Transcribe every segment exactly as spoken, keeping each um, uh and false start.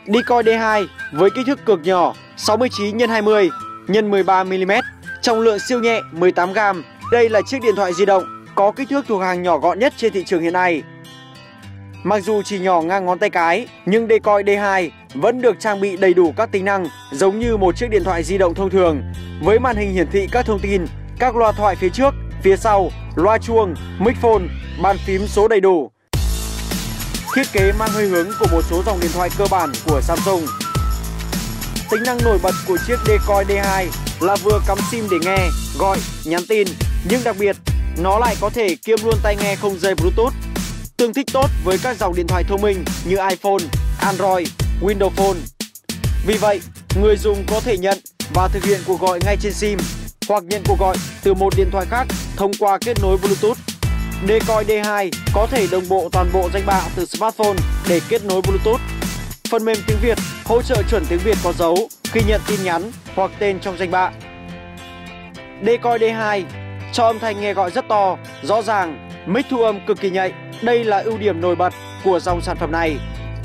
Decoy D hai với kích thước cực nhỏ sáu mươi chín nhân hai mươi nhân mười ba mi li mét, trọng lượng siêu nhẹ mười tám gam. Đây là chiếc điện thoại di động có kích thước thuộc hàng nhỏ gọn nhất trên thị trường hiện nay. Mặc dù chỉ nhỏ ngang ngón tay cái, nhưng Decoy D hai vẫn được trang bị đầy đủ các tính năng giống như một chiếc điện thoại di động thông thường, với màn hình hiển thị các thông tin, các loa thoại phía trước, phía sau, loa chuông, mic phone, bàn phím số đầy đủ. Thiết kế mang hơi hướng của một số dòng điện thoại cơ bản của Samsung. Tính năng nổi bật của chiếc Decoy D hai là vừa cắm sim để nghe, gọi, nhắn tin, nhưng đặc biệt nó lại có thể kiêm luôn tai nghe không dây Bluetooth, tương thích tốt với các dòng điện thoại thông minh như iPhone, Android, Windows Phone. Vì vậy, người dùng có thể nhận và thực hiện cuộc gọi ngay trên sim hoặc nhận cuộc gọi từ một điện thoại khác thông qua kết nối Bluetooth. Decoy D hai có thể đồng bộ toàn bộ danh bạ từ smartphone để kết nối Bluetooth. Phần mềm tiếng Việt hỗ trợ chuẩn tiếng Việt có dấu khi nhận tin nhắn hoặc tên trong danh bạ. Decoy D hai cho âm thanh nghe gọi rất to, rõ ràng, mic thu âm cực kỳ nhạy. Đây là ưu điểm nổi bật của dòng sản phẩm này.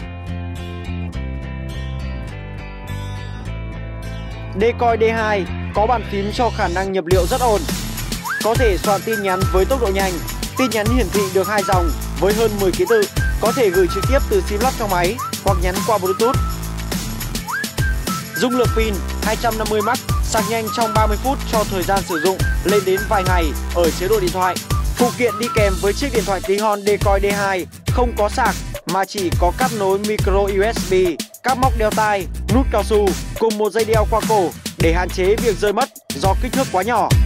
Decoy D hai có bàn phím cho khả năng nhập liệu rất ổn. Có thể soạn tin nhắn với tốc độ nhanh. Tin nhắn hiển thị được hai dòng với hơn mười ký tự, có thể gửi trực tiếp từ sim lắp trong máy hoặc nhắn qua Bluetooth. Dung lượng pin hai trăm năm mươi mắc, sạc nhanh trong ba mươi phút cho thời gian sử dụng lên đến vài ngày ở chế độ điện thoại. Phụ kiện đi kèm với chiếc điện thoại tí hon Decoy D hai không có sạc mà chỉ có cáp nối micro u ét bê, các móc đeo tai, nút cao su cùng một dây đeo qua cổ để hạn chế việc rơi mất do kích thước quá nhỏ.